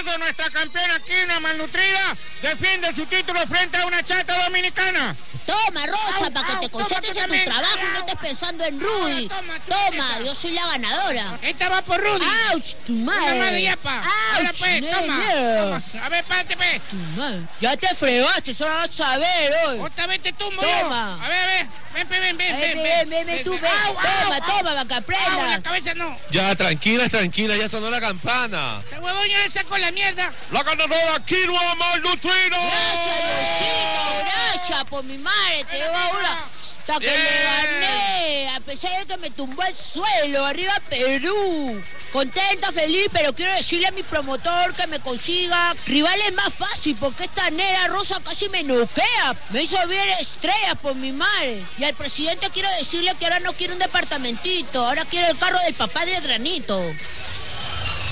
caso, nuestra campeona aquí, una malnutrida, defiende su título frente a una chata dominicana. Toma, Rosa, para que te concentres en tu trabajo y no estés pensando en Rudy. Toma, yo soy la ganadora. Esta va por Rudy. ¡Auch, tu madre! Una madre yapa. Ahora pues, toma. A ver, párate, pues. Tu madre. Ya te fregaste, eso no vas a ver hoy. Otra vez te tumbo. Toma. A ver. Ven, tú, ven. Toma, para que aprenda. La cabeza no. Ya, tranquila, ya sonó la campana. Este huevón yo le saco la mierda. La ganadora, Quinoa Malnutrido. Gracias, Diosito, gracias por mi madre, te digo ahora. Hasta que le gané, a pesar de que me tumbó al suelo, arriba Perú. Contenta, feliz, pero quiero decirle a mi promotor que me consiga rivales más fácil, porque esta nera Rosa casi me noquea. Me hizo bien estrellas por mi madre. Y al presidente quiero decirle que ahora no quiere un departamentito, ahora quiere el carro del papá de Adrianito.